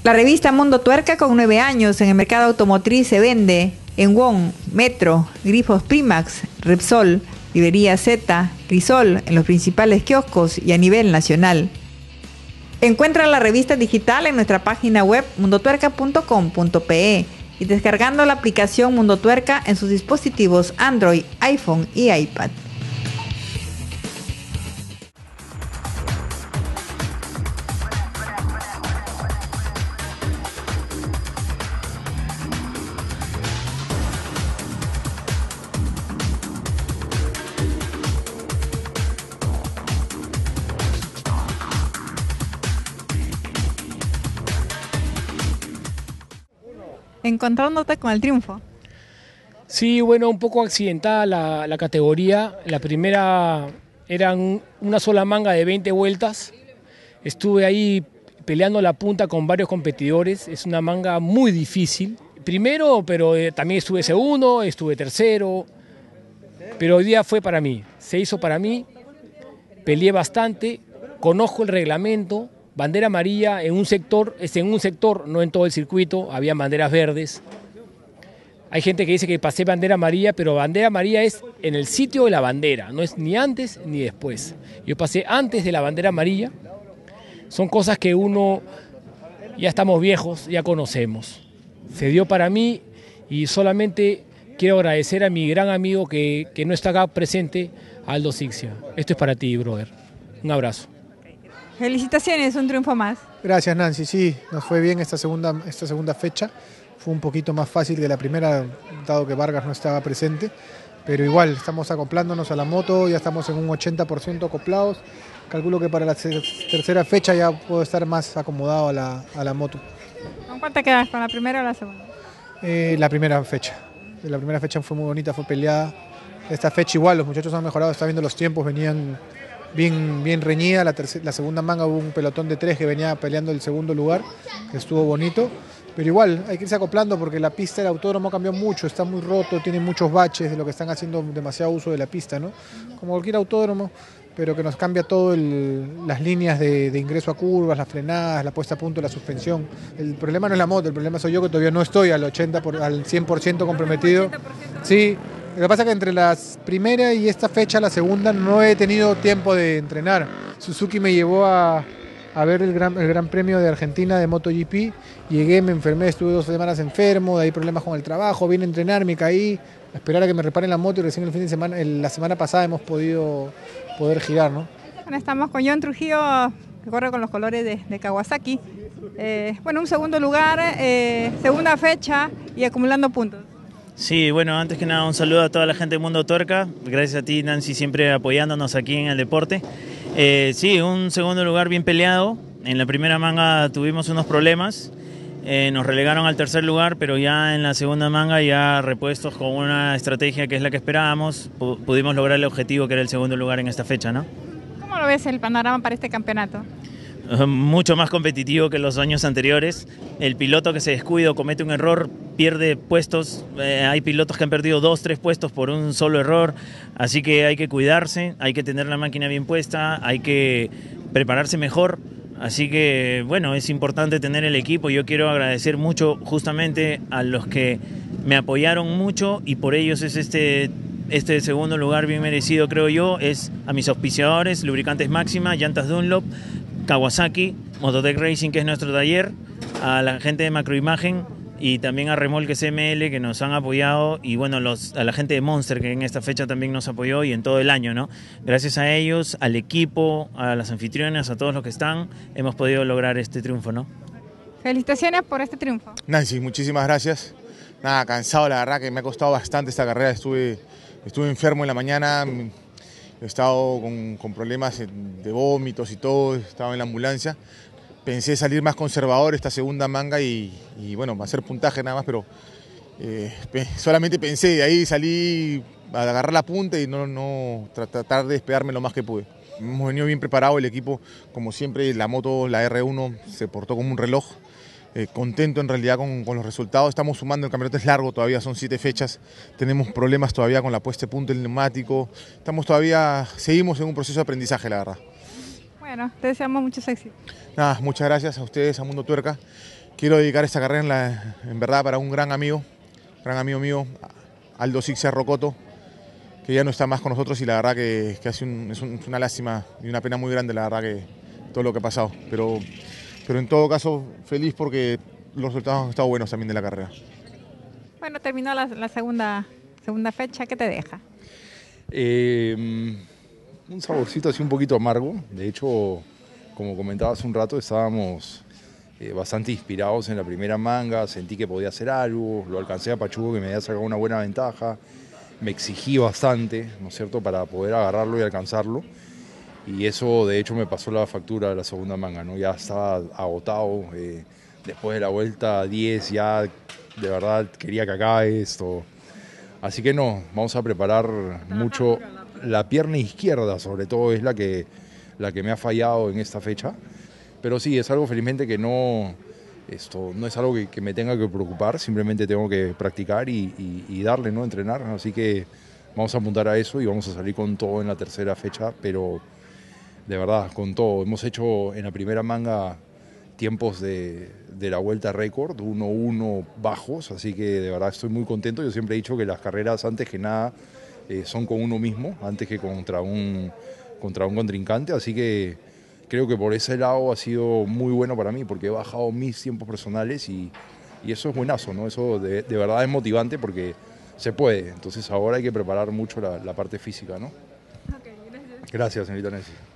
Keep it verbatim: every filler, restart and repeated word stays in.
La revista Mundo Tuerca, con nueve años en el mercado automotriz, se vende en Wong, Metro, Grifos Primax, Repsol, Librería Z, Crisol, en los principales kioscos y a nivel nacional. Encuentra la revista digital en nuestra página web mundo tuerca punto com punto pe y descargando la aplicación Mundo Tuerca en sus dispositivos Android, iPhone y iPad. Encontrándote con el triunfo. Sí, bueno, un poco accidentada la, la categoría. La primera eran una sola manga de veinte vueltas. Estuve ahí peleando la punta con varios competidores. Es una manga muy difícil. Primero, pero eh, también estuve segundo, estuve tercero. Pero hoy día fue para mí. Se hizo para mí. Peleé bastante. Conozco el reglamento. Bandera amarilla en un sector, es en un sector, no en todo el circuito, había banderas verdes. Hay gente que dice que pasé bandera amarilla, pero bandera amarilla es en el sitio de la bandera, no es ni antes ni después. Yo pasé antes de la bandera amarilla. Son cosas que uno, ya estamos viejos, ya conocemos. Se dio para mí y solamente quiero agradecer a mi gran amigo que, que no está acá presente, Aldo Sixia. Esto es para ti, brother. Un abrazo. Felicitaciones, un triunfo más. Gracias, Nancy. Sí, nos fue bien esta segunda, esta segunda fecha. Fue un poquito más fácil que la primera, dado que Vargas no estaba presente. Pero igual, estamos acoplándonos a la moto, ya estamos en un ochenta por ciento acoplados. Calculo que para la tercera fecha ya puedo estar más acomodado a la, a la moto. ¿Con cuál te quedas? ¿Con la primera o la segunda? Eh, la primera fecha. La primera fecha fue muy bonita, fue peleada. Esta fecha igual, los muchachos han mejorado, está viendo los tiempos, venían bien, bien reñida. La, tercera, la segunda manga hubo un pelotón de tres que venía peleando el segundo lugar, que estuvo bonito. Pero igual, hay que irse acoplando porque la pista del autódromo cambió mucho, está muy roto, tiene muchos baches de lo que están haciendo demasiado uso de la pista, ¿no? Como cualquier autódromo, pero que nos cambia todo el, las líneas de, de ingreso a curvas, las frenadas, la puesta a punto, la suspensión. El problema no es la moto, el problema soy yo que todavía no estoy al ochenta por, al cien por ciento comprometido. Sí, lo que pasa es que entre la primera y esta fecha, la segunda, no he tenido tiempo de entrenar. Suzuki me llevó a, a ver el gran, el gran Premio de Argentina de MotoGP. Llegué, me enfermé, estuve dos semanas enfermo, de ahí problemas con el trabajo, vine a entrenar, me caí, a esperar a que me reparen la moto y recién el fin de semana, el, la semana pasada hemos podido poder girar, ¿no? Bueno, estamos con John Trujillo, que corre con los colores de, de Kawasaki. Eh, bueno, un segundo lugar, eh, segunda fecha y acumulando puntos. Sí, bueno, antes que nada un saludo a toda la gente de Mundo Tuerca. Gracias a ti, Nancy, siempre apoyándonos aquí en el deporte. Eh, sí, un segundo lugar bien peleado. En la primera manga tuvimos unos problemas. Eh, nos relegaron al tercer lugar, pero ya en la segunda manga, ya repuestos con una estrategia que es la que esperábamos, pu pudimos lograr el objetivo que era el segundo lugar en esta fecha, ¿no? ¿Cómo lo ves el panorama para este campeonato? Uh, mucho más competitivo que los años anteriores. El piloto que se descuida o comete un error pierde puestos. Eh, hay pilotos que han perdido dos, tres puestos por un solo error. Así que hay que cuidarse, hay que tener la máquina bien puesta, hay que prepararse mejor. Así que, bueno, es importante tener el equipo. Yo quiero agradecer mucho justamente a los que me apoyaron mucho y por ellos es este, este segundo lugar bien merecido, creo yo. Es a mis auspiciadores, Lubricantes Máxima, Llantas Dunlop, Kawasaki, Mototech Racing, que es nuestro taller, a la gente de Macroimagen y también a Remolques M L, que nos han apoyado, y bueno, los, a la gente de Monster, que en esta fecha también nos apoyó y en todo el año, ¿no? Gracias a ellos, al equipo, a las anfitrionas, a todos los que están, hemos podido lograr este triunfo, ¿no? Felicitaciones por este triunfo. Nancy, muchísimas gracias. Nada, cansado, la verdad que me ha costado bastante esta carrera. Estuve, estuve enfermo en la mañana, he estado con, con problemas de vómitos y todo, estaba en la ambulancia. Pensé salir más conservador esta segunda manga y, y bueno, hacer puntaje nada más, pero eh, solamente pensé, de ahí salí a agarrar la punta y no, no tratar de despegarme lo más que pude. Hemos venido bien preparado el equipo, como siempre la moto, la R uno, se portó como un reloj. Eh, contento en realidad con, con los resultados, estamos sumando, el campeonato es largo todavía, son siete fechas, tenemos problemas todavía con la puesta de punta, el neumático, estamos todavía, seguimos en un proceso de aprendizaje, la verdad. Bueno, te deseamos muchos éxitos. Nada, muchas gracias a ustedes, a Mundo Tuerca, quiero dedicar esta carrera en, la, en verdad para un gran amigo, gran amigo mío, Aldo Sixia Rocoto, que ya no está más con nosotros y la verdad que, que hace un, es, un, es una lástima y una pena muy grande la verdad que todo lo que ha pasado. Pero, pero en todo caso feliz porque los resultados han estado buenos también de la carrera. Bueno, terminó la, la segunda, segunda fecha, ¿qué te deja? Eh, un saborcito así un poquito amargo. De hecho, como comentaba hace un rato, estábamos eh, bastante inspirados en la primera manga, sentí que podía hacer algo, lo alcancé a Pachuco que me había sacado una buena ventaja, me exigí bastante, ¿no es cierto?, para poder agarrarlo y alcanzarlo. Y eso de hecho me pasó la factura de la segunda manga, ¿no? Ya estaba agotado, eh, después de la vuelta diez ya de verdad quería que acabe esto. Así que no, vamos a preparar mucho. La pierna izquierda sobre todo es la que, la que me ha fallado en esta fecha. Pero sí, es algo felizmente que no, esto, no es algo que, que me tenga que preocupar, simplemente tengo que practicar y, y, y darle, ¿no? Entrenar. Así que vamos a apuntar a eso y vamos a salir con todo en la tercera fecha, pero de verdad, con todo. Hemos hecho en la primera manga tiempos de, de la vuelta récord, uno uno bajos, así que de verdad estoy muy contento. Yo siempre he dicho que las carreras antes que nada eh, son con uno mismo, antes que contra un, contra un contrincante, así que creo que por ese lado ha sido muy bueno para mí, porque he bajado mis tiempos personales y, y eso es buenazo, ¿no? Eso de, de verdad es motivante porque se puede, entonces ahora hay que preparar mucho la, la parte física, ¿no? Okay, gracias. Gracias, señorita Nancy.